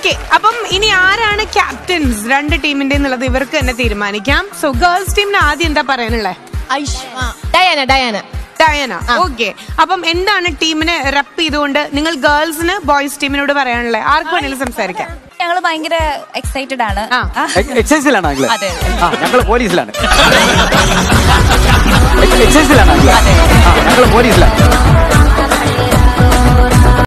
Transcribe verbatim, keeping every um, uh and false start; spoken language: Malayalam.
ഓക്കെ, അപ്പം ഇനി ആരാണ് ക്യാപ്റ്റൻസ് രണ്ട് ടീമിന്റെ എന്നുള്ളത് ഇവർക്ക് തന്നെ തീരുമാനിക്കാം. സോ ഗേൾസ് ടീമിന് ആദ്യം എന്താ പറയാനുള്ളത്? Diana Diana Diana. ഓക്കെ, അപ്പം എന്താണ് ടീമിനെ റെപ്പ് ചെയ്തുകൊണ്ട് നിങ്ങൾ ഗേൾസിന് ബോയ്സ് ടീമിനോട് പറയാനുള്ളത്? ആർക്ക് വേണമെങ്കിലും സംസാരിക്കാം. ഞങ്ങള് ഭയങ്കര എക്സൈറ്റഡ് ആണ്. എക്സൈസിലാണ് അതെ, ഞങ്ങള് പോലീസിലാണ്. എക്സൈസിലാണ് ഞങ്ങള് പോലീസിലാണ്.